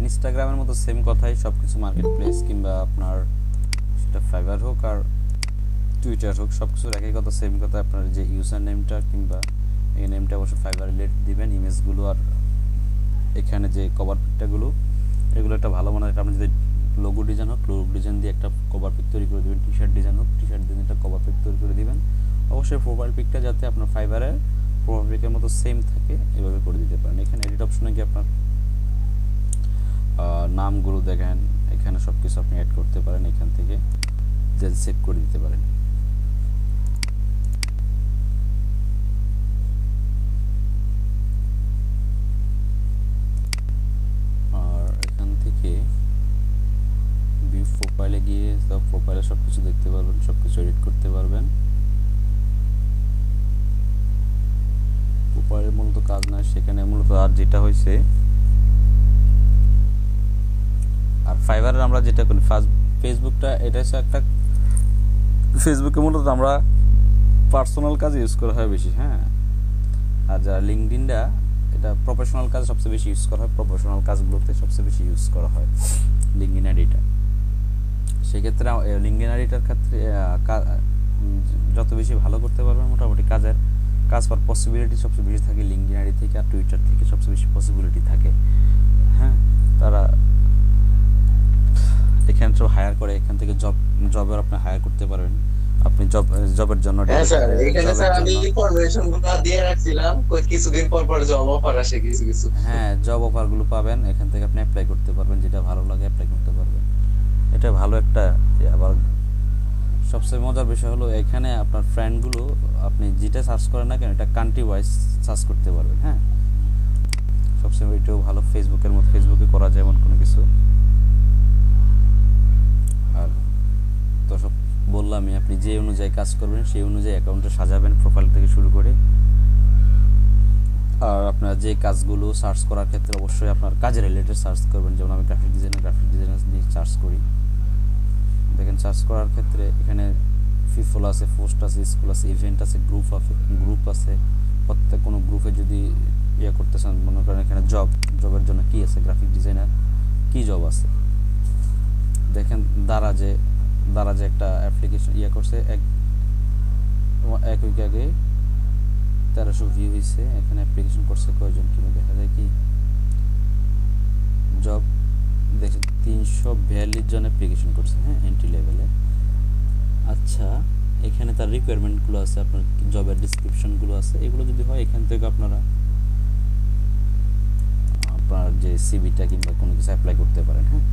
ইনস্টাগ্রামের মতো সেম কথাই, সবকিছু মার্কেট প্লেস কিংবা আপনার সেটা ফাইবার হোক আর টুইটার হোক, সবকিছুর একই কথা, সেম কথা। আপনার যে ইউজার নেমটা কিংবা এই নেমটা অবশ্যই ফাইবার রিলেটেড দিবেন। ইমেজগুলো আর এখানে যে কভার পিকটাগুলো, এগুলো একটা ভালো মানের, আপনি যদি লোগো ডিজাইন হোক, লোগো ডিজাইন দিয়ে একটা কভার পিক তৈরি করে দেবেন। টি শার্ট ডিজাইন হোক, টি শার্ট দিয়ে একটা কভার পিক তৈরি করে দিবেন। অবশ্যই প্রোফাইল পিকটা যাতে আপনার ফাইবারের প্রোফাইল পিকের মতো সেম থাকে, এভাবে করে দিতে পারেন। এখানে এডিট অপশনে গিয়ে আপনার নামগুলো দেখেন, এখানে সব কিছু আপনি অ্যাড করতে পারেন। এখান থেকে দেন সেভ করে দিতে পারেন। আর এখান থেকে ভিউ প্রোফাইলে গিয়ে সব প্রোফাইলে সব কিছু দেখতে পারবেন, সব কিছু এডিট করতে পারবেন। প্রোফাইলের মূলত কাজ না সেখানে, মূলত আর যেটা হয়েছে আর ফাইবারের আমরা যেটা করি ফেসবুকটা, এটা হচ্ছে একটা ফেসবুকে মূলত আমরা পার্সোনাল কাজে ইউজ করা হয় বেশি, হ্যাঁ। আর যারা লিঙ্কডইনটা, এটা প্রফেশনাল কাজ সবচেয়ে বেশি ইউজ করা হয়, প্রফেশনাল কাজগুলোতে সবচেয়ে বেশি ইউজ করা হয় লিঙ্কডইন এডিটর। সেক্ষেত্রে লিঙ্কডইন এডিটর ক্ষেত্রে যত বেশি ভালো করতে পারবেন, মোটামুটি কাজ পাওয়ার পসিবিলিটি সবচেয়ে বেশি থাকে লিঙ্কডইন এডিট থেকে, আর টুইটার থেকে সবচেয়ে বেশি পসিবিলিটি থাকে, হ্যাঁ। তারা এখানে সব হায়ার করে, এখান থেকে জবের আপনি হায়ার করতে পারবেন। আপনি জবের জন্য, হ্যাঁ স্যার, এখানে স্যার আমি ইনফরমেশনগুলো দিয়ে রাখছিলাম, কিছুদিন পর পর জব অফার আসে কিছু কিছু। হ্যাঁ, জব অফারগুলো পাবেন, এখান থেকে আপনি অ্যাপ্লাই করতে পারবেন, যেটা ভালো লাগে অ্যাপ্লাই করতে পারবেন। এটা ভালো একটা। আবার সবচেয়ে মজার বিষয় হলো এখানে আপনার ফ্রেন্ডগুলো, আপনি যেটা সার্চ করেন না কেন, এটা কান্ট্রি ওয়াইজ সার্চ করতে পারবেন, হ্যাঁ। সবচেয়ে এটাও ভালো, ফেসবুকের মতো ফেসবুকে করা যায় এমন কোনো কিছু। আর তো সব বললামই, আপনি যে অনুযায়ী কাজ করবেন সেই অনুযায়ী অ্যাকাউন্টে সাজাবেন, প্রোফাইল থেকে শুরু করে। আর আপনার যে কাজগুলো সার্চ করার ক্ষেত্রে অবশ্যই আপনার কাজের রিলেটেড সার্চ করবেন। যেমন আমি গ্রাফিক ডিজাইনার দিয়ে সার্চ করি, দেখেন সার্চ করার ক্ষেত্রে এখানে পিপল আছে, পোস্ট আছে, স্কুল আছে, ইভেন্ট আছে, গ্রুপ আছে। প্রত্যেক কোনো গ্রুপে যদি করতে চান, মনে করেন এখানে জবের জন্য কি আছে, গ্রাফিক ডিজাইনার কি জব আছে, দেখেন দ্বারা যে একটা অ্যাপ্লিকেশন করছে, এক উইক আগে 1300 ভিউ হয়েছে। এখানে অ্যাপ্লিকেশন করছে কয়জন, কিভাবে দেখা যায় কি, জব দেখেন 342 জন অ্যাপ্লিকেশন করছে, হ্যাঁ, এন্ট্রি লেভেলে। আচ্ছা, এখানে তার রিকোয়ারমেন্টগুলো আছে, আপনার জবের ডিসক্রিপশনগুলো আছে। এগুলো যদি হয়, এখান থেকে আপনার যে সিভিটা কিংবা কোনো কিছু অ্যাপ্লাই করতে পারেন, হ্যাঁ।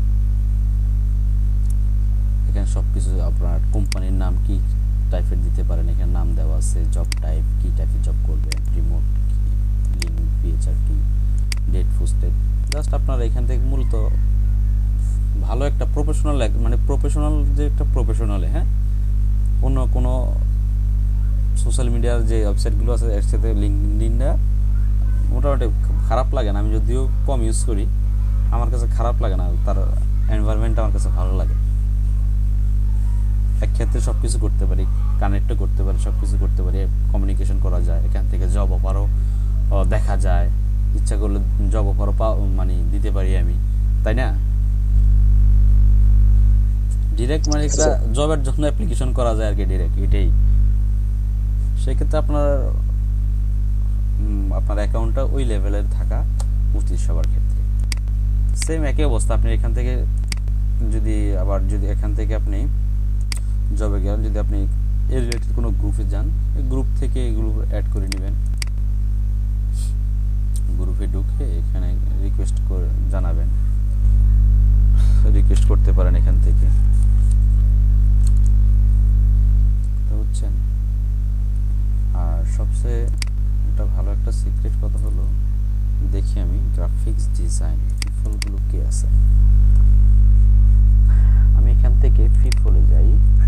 এখানে সব কিছু আপনার কোম্পানির নাম কি টাইপের দিতে পারেন, এখানে নাম দেওয়া আছে, জব টাইপ কি টাইপের জব করবেন, রিমোট কি, লিঙ্ক পিএইচআর কি, ডেট পোস্টেড। জাস্ট আপনারা এখান থেকে মূলত ভালো একটা প্রফেশনাল, মানে প্রফেশনাল যে একটা প্রফেশনালে, হ্যাঁ, অন্য কোনো সোশ্যাল মিডিয়ার যে ওয়েবসাইটগুলো আছে এর সাথে লিঙ্কডইনটা মোটামুটি খারাপ লাগে না। আমি যদিও কম ইউজ করি, আমার কাছে খারাপ লাগে না, তার এনভায়রনমেন্ট আমার কাছে ভালো লাগে। এক ক্ষেত্রে সব কিছু করতে পারি, কানেক্টও করতে পারি, সব কিছু করতে পারি, কমিউনিকেশন করা যায়। এখান থেকে জব অফারও দেখা যায়, ইচ্ছা করলে জব অফারও মানে দিতে পারি আমি, তাই না? ডিরেক্ট মানে একটা জবের জন্য অ্যাপ্লিকেশন করা যায় আর কি, ডিরেক্ট, এটাই। সেক্ষেত্রে আপনার অ্যাকাউন্টটা ওই লেভেলের থাকা উচিত সবার ক্ষেত্রে। সেম একই অবস্থা, আপনি এখান থেকে যদি এখান থেকে আপনি জবে গেলেন, যদি আপনি এর রিলেটেড কোনো গ্রুপে যান, এই গ্রুপ থেকে এগুলো অ্যাড করে নেবেন। গ্রুপে ঢুকে এখানে রিকোয়েস্ট করে জানাবেন, রিকোয়েস্ট করতে পারেন এখান থেকে, বুঝছেন? আর সবচেয়ে একটা ভালো একটা সিক্রেট কথা হলো, দেখি আমি গ্রাফিক্স ডিজাইন পিপলগুলো কে আছে। আমি এখান থেকে পিপলে যাই,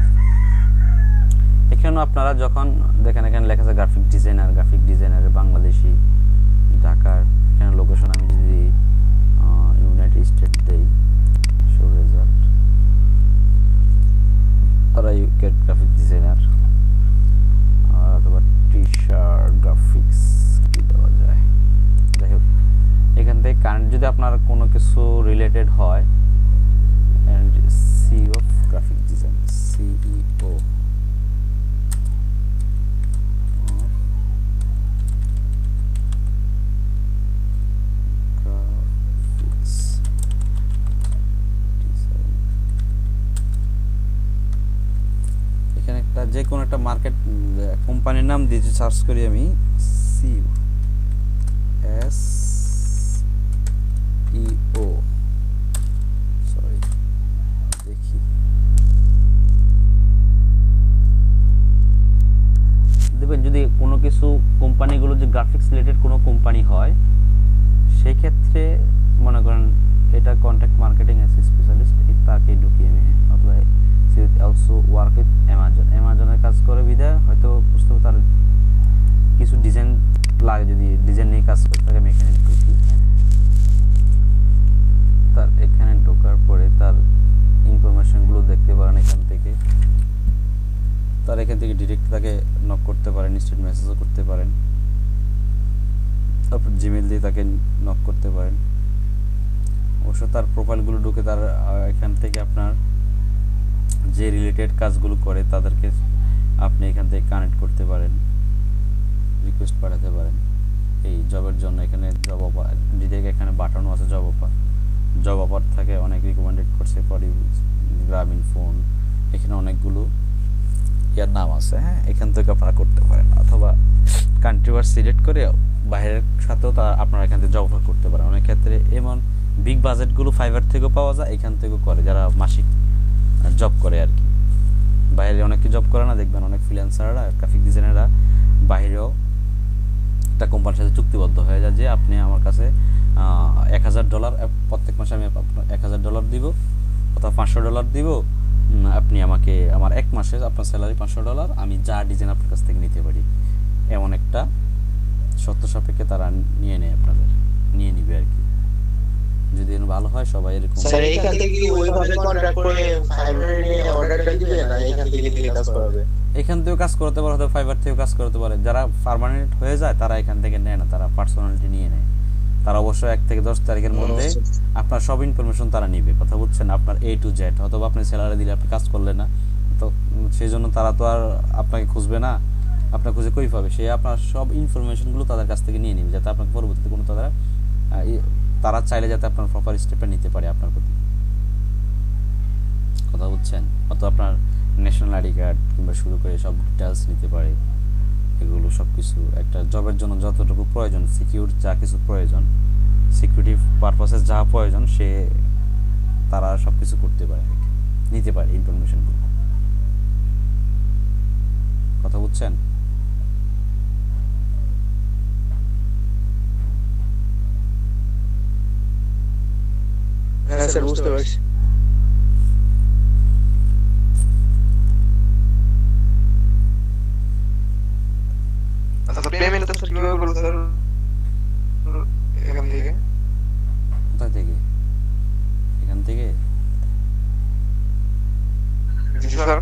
এখানেও আপনারা যখন দেখেন এখানে লেখা আছে গ্রাফিক ডিজাইনার বাংলাদেশি, ঢাকার। এখানে লোকেশন আমি যদি ইউনাইটেড স্টেট দেই, শো রেজাল্ট, তারা গ্রাফিক ডিজাইনার। আর অথবা টি শার্ট গ্রাফিক্স কি দেওয়া যায়, যাই হোক, এখান থেকে কারেন্ট যদি যদি আপনার কোনো কিছু রিলেটেড হয়, and CEO of graphic design, CEO graphics design, এখানে একটা যে কোনো একটা মার্কেট কোম্পানির নাম দিয়ে সার্চ করি আমি, CEO SEO, সরি দেখি, দেখবেন যদি কোনো কিছু কোম্পানিগুলো যে গ্রাফিক্স রিলেটেড কোনো কোম্পানি হয়, সেই ক্ষেত্রে মনে করেন এটা কন্ট্যাক্ট মার্কেটিং অ্যাজ স্পেশালিস্ট, তাকে ঢুকিয়ে আমি অথবা অলসো ওয়ার্ক উইথ অ্যামাজনের কাজ করে বিদায় হয়তো বুঝতে হবে তার কিছু ডিজাইন লাগে, যদি ডিজাইন নিয়ে কাজ করে তাকে আমি এখানে ঢুকি। তার এখানে ঢোকার পরে তার ইনফরমেশনগুলো দেখতে পারেন এখান থেকে, তার এখান থেকে ডিরেক্ট তাকে নক করতে পারেন, ইনস্ট্যান্ট মেসেজও করতে পারেন, তারপর জিমেল দিয়ে তাকে নক করতে পারেন। অবশ্য তার প্রোফাইলগুলো ঢুকে তার এখান থেকে আপনার যে রিলেটেড কাজগুলো করে তাদেরকে আপনি এখান থেকে কানেক্ট করতে পারেন, রিকোয়েস্ট পাঠাতে পারেন এই জবের জন্য। এখানে জব অফার ডিরেক্ট এখানে বাটনও আছে, জব অফার থাকে, অনেক রিকমেন্ডেড করছে, গ্রামীণ ফোন, এখানে অনেকগুলো ইয়ার নাম আছে। হ্যাঁ, এখান থেকে আপনারা করতে পারেন, অথবা কান্ট্রি ওয়ার সিলেক্ট করে বাইরের সাথেও তা আপনারা এখান থেকে জব অফার করতে পারেন। অনেক ক্ষেত্রে এমন বিগ বাজেটগুলো ফাইবার থেকেও পাওয়া যায়, এখান থেকেও করে যারা মাসিক জব করে আর কি। বাইরে অনেকে জব করে না, দেখবেন অনেক ফ্রিল্যান্সাররা গ্রাফিক ডিজাইনাররা বাইরেও একটা কোম্পানির সাথে চুক্তিবদ্ধ হয়ে যায় যে আপনি আমার কাছে $1000 প্রত্যেক মাসে আমি আপনার $1000 দিব অথবা $500 দিব, আপনি আমাকে আমার এক মাসে আপনার স্যালারি $500, আমি যা ডিজাইন আপনার কাছ থেকে নিতে পারি, এমন একটা শর্ত সাপেক্ষে তারা নিয়ে নেয়, আপনাদের নিয়ে নিবে আর কি। যদি ভালো হয় সবাই এরকম। স্যার এইখান থেকে ওইভাবে কন্ট্রাক্ট করে ফাইবারে নিয়ে অর্ডারটা দিবে না, এখান থেকে দিয়ে কাজ করাবে? এখান থেকেও কাজ করতে পারে, হয়তো ফাইবার থেকেও কাজ করতে পারে। যারা পার্মানেন্ট হয়ে যায় তারা এখান থেকে নেয় না, তারা পার্সোনালিটি নিয়ে নেয়। তারা অবশ্যই 1 থেকে 10 তারিখের মধ্যে আপনার সব ইনফরমেশন তারা নিবে, কথা বুঝছেন, আপনার A to Z। অথবা আপনি স্যালারি দিলে আপনি কাজ করলেন না, তো সেই জন্য তারা তো আর আপনাকে খুঁজবে না, আপনার খুঁজে কই পাবে, সে আপনার সব ইনফরমেশনগুলো তাদের কাছ থেকে নিয়ে নেবে, যাতে আপনাকে পরবর্তীতে কোনো তারা চাইলে যাতে আপনার প্রপার স্টেপটা নিতে পারে আপনার প্রতি, কথা বুঝছেন। অথবা আপনার ন্যাশনাল আইডি কার্ড কিংবা শুরু করে সব ডিটেলস নিতে পারে। এগুলো সব কিছু একটা জবের জন্য যতটুকু প্রয়োজন, সিকিউর যা কিছু প্রয়োজন, সিকিউরিটি পারপাসে যা প্রয়োজন, তারা সব কিছু করতে পারে, নিতে পারে ইনফরমেশনগুলো, কথা বুঝছেন। হ্যাঁ স্যার, বুঝতে পারছি। আচ্ছা, পেমেন্টটা স্যার কিভাবে করব স্যার? এখান থেকে? কোথা থেকে? এখান থেকে? জি স্যার।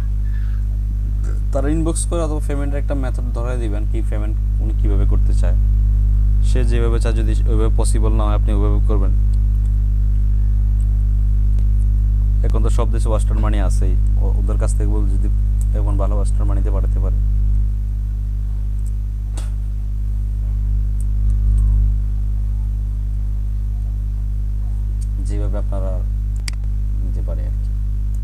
তারা ইনবক্স করে অথবা পেমেন্টের একটা মেথড ধরে দিবেন, কি পেমেন্ট উনি কীভাবে করতে চায়, সে যেভাবে চায়, যদি ওইভাবে পসিবল না হয় আপনি ওইভাবে করবেন। এখন তো সব দেশে ওয়েস্টার্ন মানি আছেই, ওদের কাছ থেকে বল যদি এখন ভালো ওয়েস্টার্ন মানিতে পাঠাতে পারে। যেভাবে আপনারা নিতে পারে আর কি।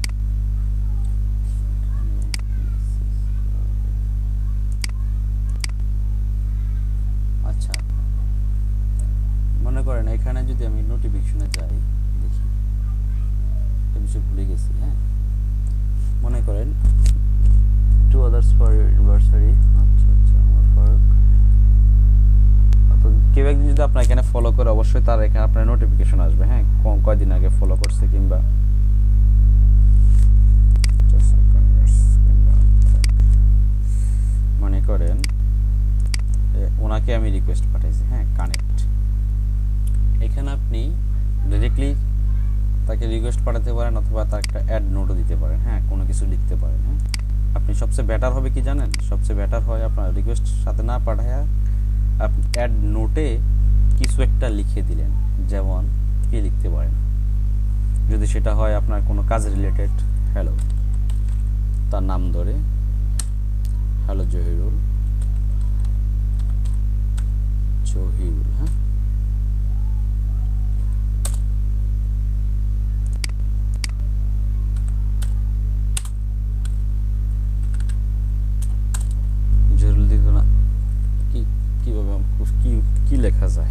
আচ্ছা, মনে করেন এখানে যদি আমি নোটিফিকেশনে যাই, দেখি বিষয় ভুলে গেছি। হ্যাঁ, মনে করেন 2 others for anniversary। আচ্ছা আচ্ছা, আমার ফারুক, তো কেউ একজন যদি আপনার এখানে ফলো করে, অবশ্যই তার এখানে আপনার নোটিফিকেশন আসবে। হ্যাঁ, কয়দিন আগে ফলো করছে কিংবা মনে করেন ওনাকে আমি রিকোয়েস্ট পাঠাইছি, হ্যাঁ, কানেক্ট। এখানে আপনি ডাইরেক্টলি তাকে রিকোয়েস্ট পাঠাতে পারেন, অথবা তার একটা অ্যাড নোটও দিতে পারেন। হ্যাঁ, কোনো কিছু লিখতে পারেন। হ্যাঁ, আপনি সবচেয়ে বেটার হবে কি জানেন, সবচেয়ে বেটার হয় আপনার রিকোয়েস্ট সাথে না পাঠায় আপনি অ্যাড নোটে কিছু একটা লিখে দিলেন, যেমন কি লিখতে পারেন, যদি সেটা হয় আপনার কোনো কাজ রিলেটেড, হ্যালো, তার নাম ধরে হ্যালো জহিরুল, হ্যাঁ, জহিরুল লিখব না, কিভাবে কি লেখা যায়,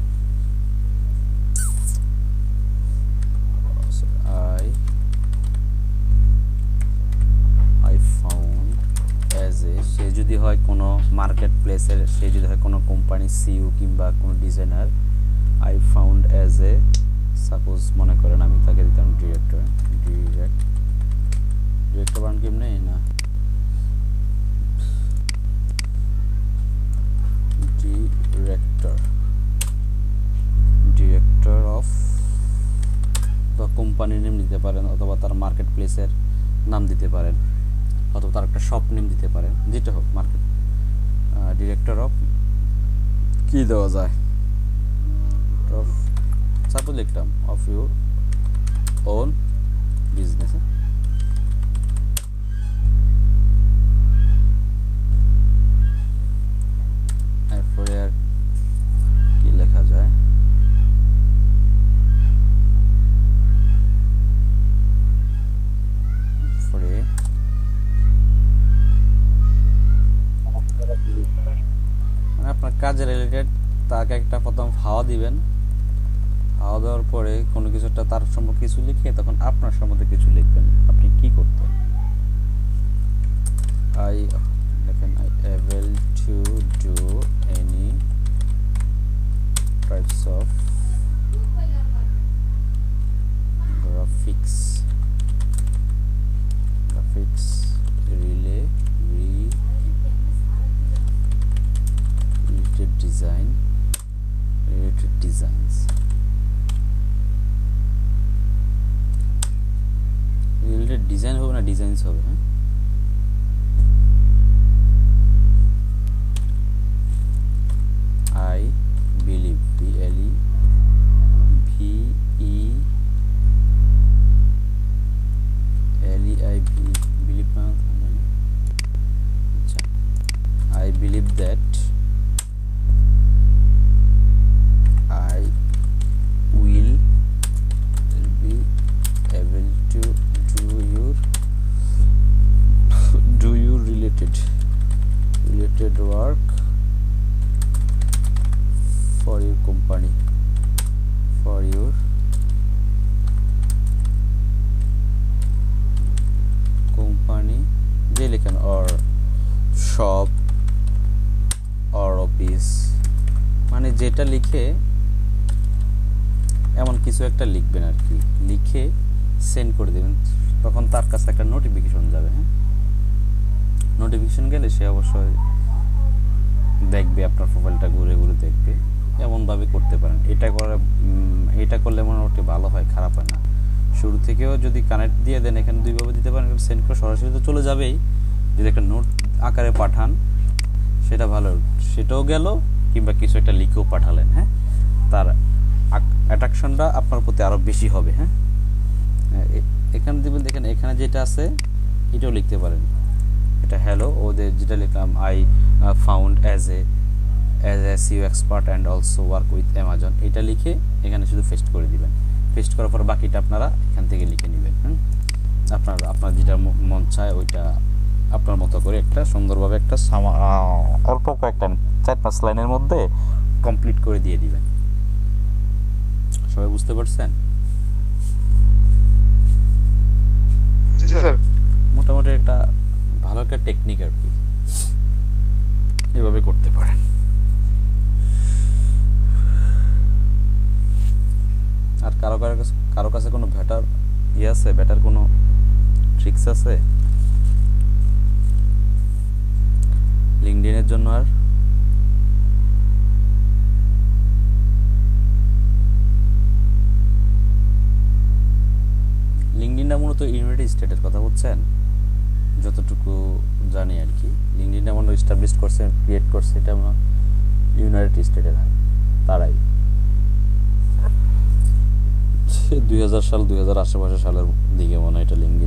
I found as a, সে যদি হয় কোনো মার্কেট প্লেসের, সে যদি হয় কোনো কোম্পানি সিইও কিংবা কোনো designer, I found as a, suppose মনে করেন আমি তাকে দিতাম ডিরেক্টর, বানান কেমনে না, ডিরেক্টর অফ, বা কোম্পানির নেম দিতে পারেন, অথবা তার মার্কেট প্লেসের নাম দিতে পারেন, অথবা তার একটা শপ নেম দিতে পারেন, যেটা হোক, মার্কেট ডিরেক্টর অফ কি দেওয়া যায়, অফ সাপোজ লিখলাম অফ ইউর ওন বিজনেস, এরপরে আর কি লেখা যায়, মানে আপনার কাজে রিলেটেড তাকে একটা প্রথম হাওয়া দিবেন, হাওয়া দেওয়ার পরে কোনো কিছুটা তার সম্পর্কে কিছু লিখে তখন আপনার সম্বন্ধে কিছু লিখবেন, আপনি কি করতেন, দেখেন I able to do any types of graphics related designs related design হবে না ডিজাইনস হবে, হ্যাঁ, I believe, believe না, আচ্ছা, I believe that I will be able to do your related work for your company, for your company, যে লেখেন, or shop or office, মানে যেটা লিখে এমন কিছু একটা লিখবেন আর কি, লিখে সেন্ড করে দেবেন, তখন তার কাছে একটা নোটিফিকেশন যাবে, হ্যাঁ, নোটিফিকেশন গেলে সে অবশ্যই দেখবে, আপনার প্রোফাইলটা ঘুরে ঘুরে দেখবে, এমনভাবে করতে পারেন। এটা করলে মোটামুটি ভালো হয়, খারাপ হয় না। শুরু থেকেও যদি কানেক্ট দিয়ে দেন, এখানে দুইভাবে দিতে পারেন, সেন্ড করে সরাসরি তো চলে যাবেই, যদি একটা নোট আকারে পাঠান সেটা ভালো, সেটাও গেল, কিংবা কিছু একটা লিখেও পাঠালেন, হ্যাঁ, তার অ্যাট্রাকশনটা আপনার প্রতি আরও বেশি হবে, হ্যাঁ। এখানে দিবেন, দেখেন এখানে যেটা আছে এটাও লিখতে পারেন, এটা হ্যালো, ওদের যেটা লিখলাম I found as a SEO expert and also work with Amazon, এটা লিখে এখানে শুধু পেস্ট করে দিবেন। পেস্ট করার পর বাকিটা আপনারা এখান থেকে লিখে নেবেন, আপনার যেটা মন চায় ওইটা আপনার মতো করে একটা সুন্দরভাবে একটা অল্প কয়েকটা 4-5 লাইনের মধ্যে কমপ্লিট করে দিয়ে দিবেন। সবাই বুঝতে পারছেন? মোটামুটি একটা ভালো একটা টেকনিক আর কি, এভাবে করতে পারেন। আর কারো কাছে কোনো বেটার আছে, বেটার কোনো ট্রিক্স আছে লিঙ্কডইনের জন্য? আর লিঙ্কডইনটা মূলত ইউনাইটেড স্টেটের কথা বলছেন, যতটুকু জানি আর কি। লিঙ্কডইনটা মনে এস্টাবলিশ করছে, ক্রিয়েট করছে, এটা ইউনাইটেড স্টেটের হয়, তারাই। 2000 সাল 2000 আশেপাশে সালের দিকে মনে হয় এটা লিঙ্ক